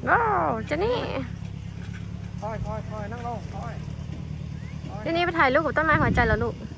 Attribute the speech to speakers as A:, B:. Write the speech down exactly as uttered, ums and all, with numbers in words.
A: ว้าวเจนี่
B: คอยคอยคอยนั่งลงคอย
A: เจนี่ไปถ่ายรูปกับต้นไม้หัวใจเหรอลูก